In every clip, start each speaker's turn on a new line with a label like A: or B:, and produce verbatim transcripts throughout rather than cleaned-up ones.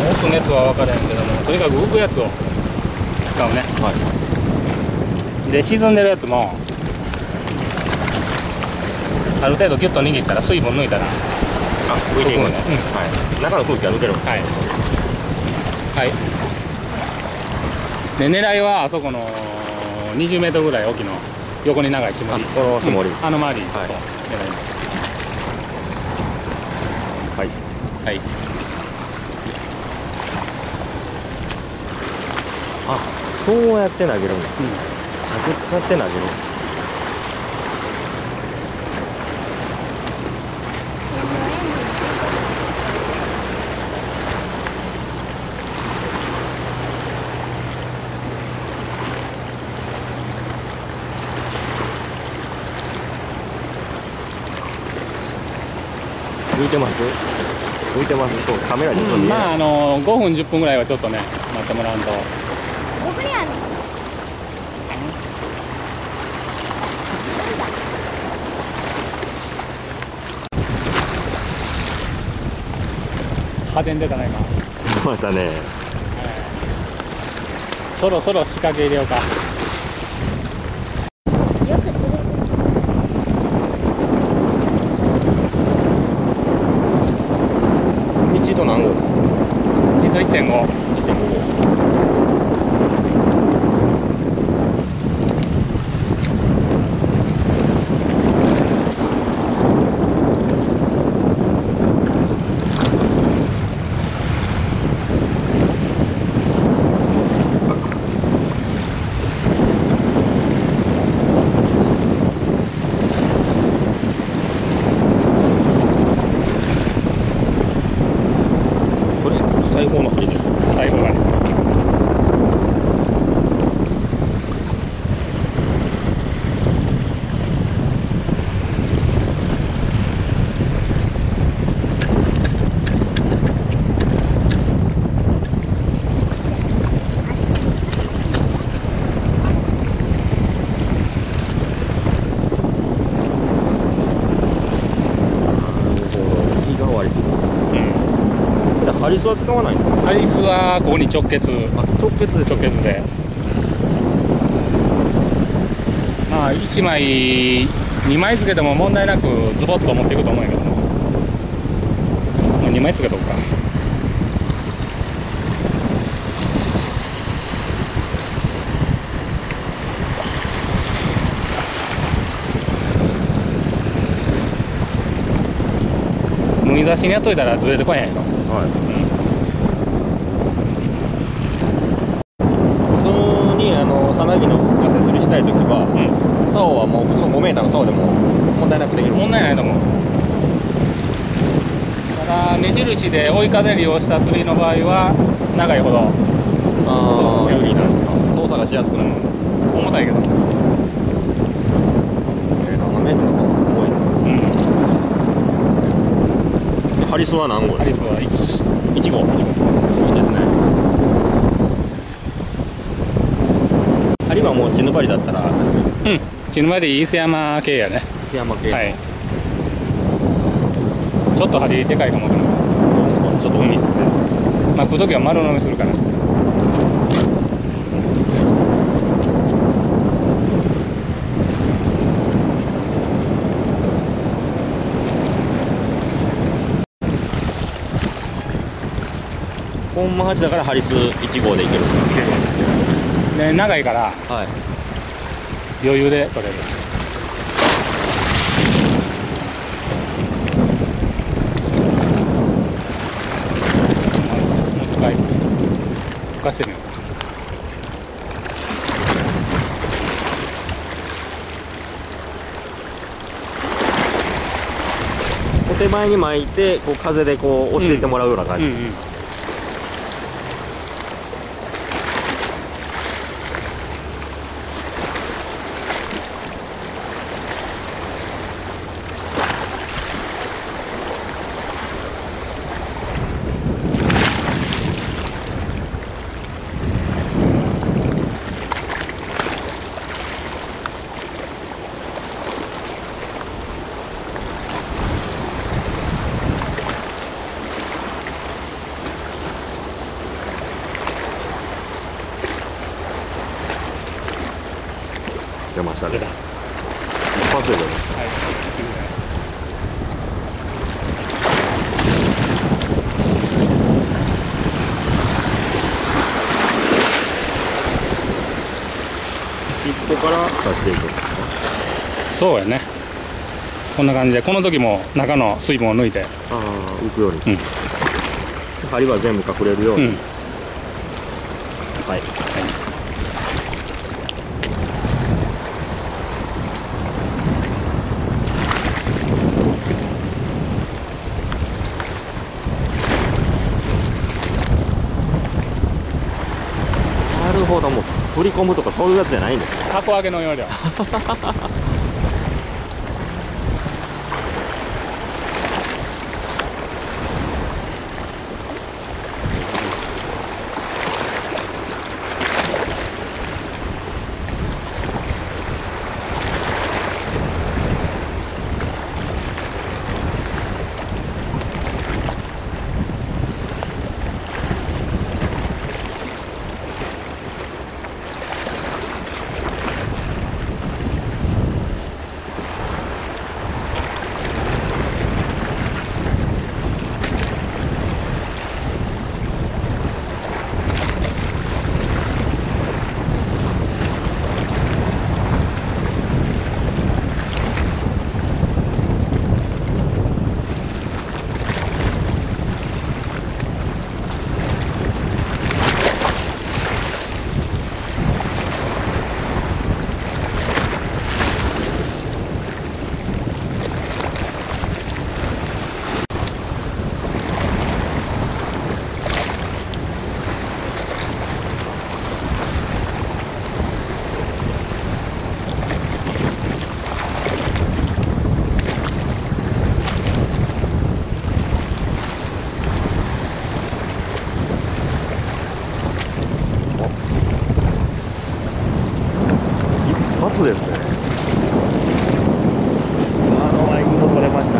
A: オスメスは分からへんけども、とにかく浮くやつを使うね。
B: はい。
A: で沈んでるやつもある程度ギュッと握ったら水分抜いたら、
B: あ、浮いていくんね。
A: うん、
B: はい。中の空気が抜ける。
A: はいはい。で狙いはあそこのにじゅうメートルぐらい大きの横に長い絞り、
B: この絞り、
A: うん、あの周りと狙います。
B: はい
A: はい。
B: あ、そうやって投げるんだ。
A: うん、
B: 尺使って投げる。浮いてます。浮いてます。とカメラに
A: うん、まああのごふんじゅっぷんぐらいはちょっとね待ってもらうと。
C: 僕にある。
A: 派手に出たな今。
B: 出ましたね。
A: そろそろ仕掛け入れようか。
C: よく釣れる。
B: 一度何号ですか。
A: 一度 いってんご。
B: いってんご号。最高の針です。
A: 最後まで。
B: 日替わり。ハリスは使わないんですか。
A: ハリスはここに直結。
B: あ、直結です。
A: 直結で。まあいちまいにまいつけても問題なくズボッと持っていくと思うんやけども、もうにまいつけとくか。脱ぎ出しにやっといたらずれてこへんやろ。
B: はい。普通にあのさなぎのガセ釣りしたいときは、
A: うん、
B: 竿はもう普通のごメーターの竿でも問題なくできる。
A: 問題ないと思う。ただ目印で追い風利用した釣りの場合は長いほど
B: ああ、
A: 有利なんですか。
B: 操作がしやすくなる。
A: 重たいけど。
B: えー、ななメートルの竿すごいな。
A: うん。
B: ハリスは何号
A: ハリ
B: ですか。
A: スはいち。
B: いち号。いち号。そうですね。針はもうチヌバリだったら、
A: うん。チヌバリ伊勢山系やね。
B: 檜山系。
A: はい。ちょっと針でかいかもしれない。
B: ちょっと大きいですね。
A: まあ食うときは丸飲みするから。
B: コンマはちだからハリスいち号でいける。
A: で長いから
B: はい。
A: 余裕で取れる。もう一回浮かしてみようか。
B: お手前に巻いてこう風でこう教えてもらうような感じ。
A: うんうん。
B: 出ましたね。
A: 出た。
B: 一発で出まし
A: はい。
B: 尻尾から出していくんですね。
A: そうやね。こんな感じで、この時も中の水分を抜いて。
B: ああ、浮くようにする。
A: うん。
B: 針は全部隠れるように。
A: うん。
B: はい。なるほど、もう振り込むとかそういうやつじゃないんですね。
A: 箱揚げの要領。
B: 一発ですね。あの前いいの取れました。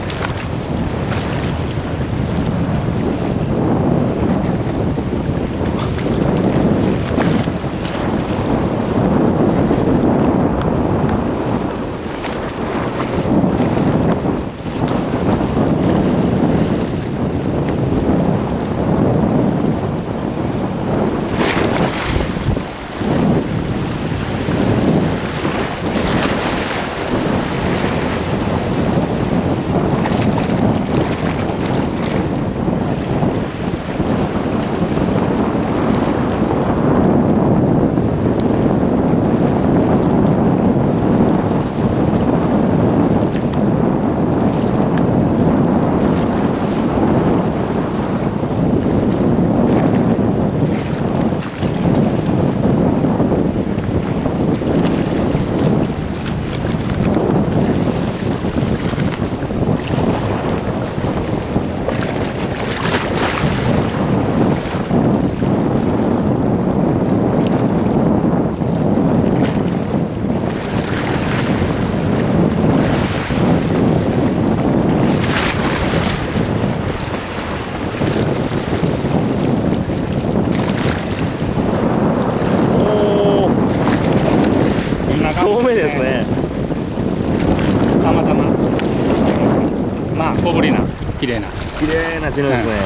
B: 遠目ですね。
A: たまたま。まあ、小ぶりな、綺麗な。
B: 綺麗な血のですね。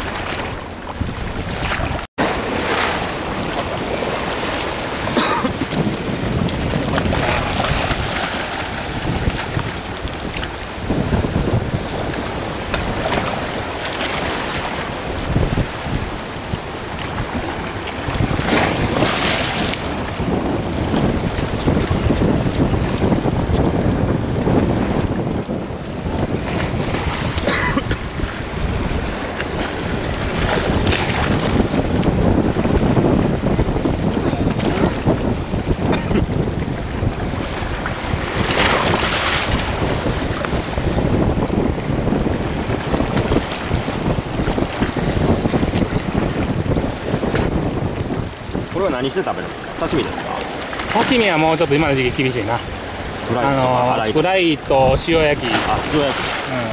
B: これは何して食べるんですか？刺身ですか？
A: 刺身はもうちょっと今の時期厳しいな。
B: フライとか
A: あの
B: 洗いとか。
A: フライと塩焼き。
B: あ、塩焼き。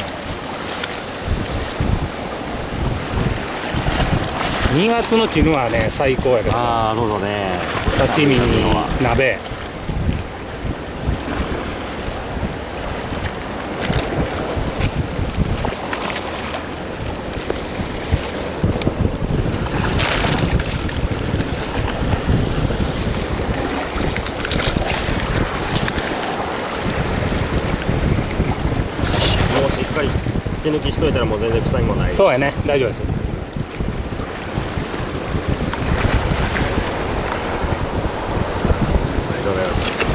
A: うん。にがつのチヌはね、最高やけど。
B: ああ、どうぞね。
A: 刺身に鍋。
B: 抜きしといたらもう全然臭みもない。
A: そうやね、大丈夫です。
B: ありがとうございます。